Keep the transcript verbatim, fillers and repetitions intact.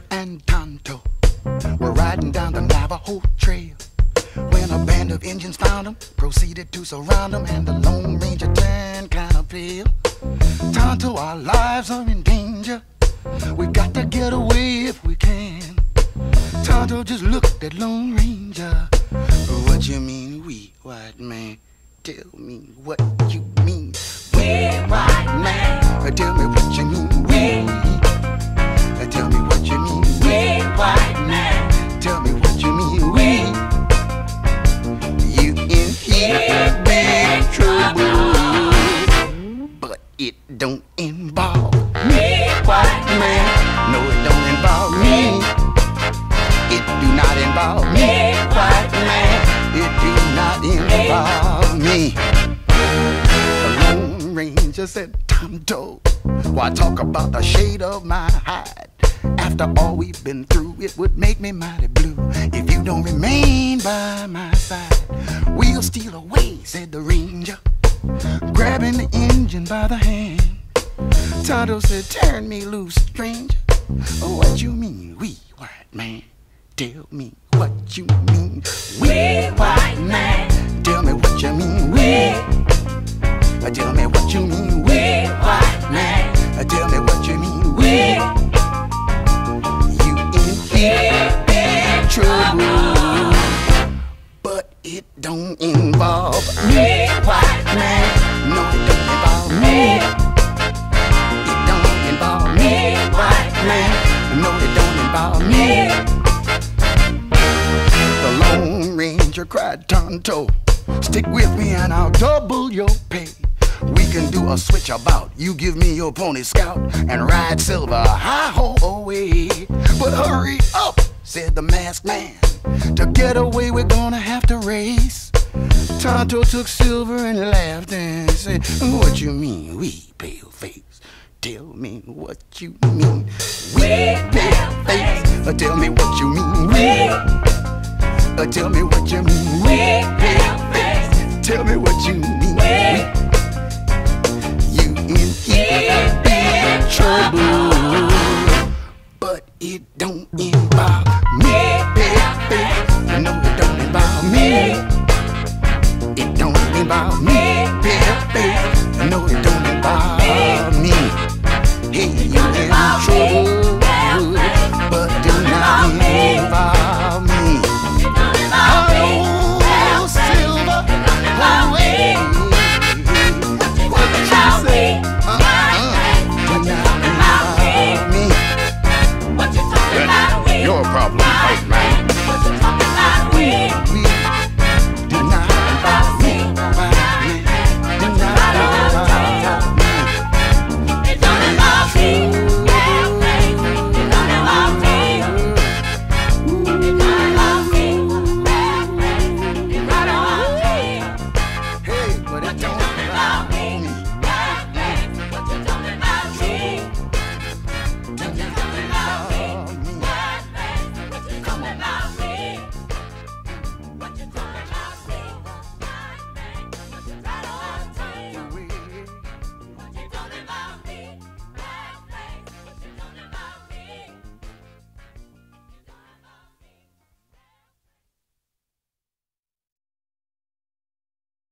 Ranger and Tonto were riding down the Navajo Trail when a band of Indians found them, proceeded to surround them, and the Lone Ranger turned kind of pale. Tonto, our lives are in danger. We got to get away if we can. Tonto just looked at Lone Ranger. What you mean, we white man? Tell me what you mean, we white man. Tell me what you mean, we. Tell me what you mean, we white man. Tell me what you mean, we. You in here big trouble, but it don't involve me, white man. No, it don't involve me. It do not involve me, white man. It do not involve me. The Lone Ranger said, Tonto, why talk about the shade of my hide? After all we've been through, it would make me mighty blue if you don't remain by my side. We'll steal away, said the Ranger, grabbing the Indian by the hand. Tonto said, turn me loose, stranger. Oh, what you mean, we white man? Tell me what you mean, we white man. Tell me what you mean, we. Tell me what you mean, we white man. Tell me what you mean, we. You in here big trouble, but it don't involve me, white man. No, it don't involve me. It don't involve me, white man. No, it don't involve me. The Lone Ranger cried, Tonto, stick with me and I'll double your pay. We can do a switch about. You give me your pony Scout and ride Silver hi-ho away. But hurry up, said the masked man. To get away, we're gonna have to race. Tonto took Silver and laughed and said, what you mean, we pale face? Tell me what you mean, we pale face. Tell me what you mean, we. Tell me what you mean, we pale face. Tell me what you mean, we. You in here big trouble, but it don't involve me, pale face. No, it don't involve me. It don't involve me, pale face. No, it don't involve me. Hey, you in trouble.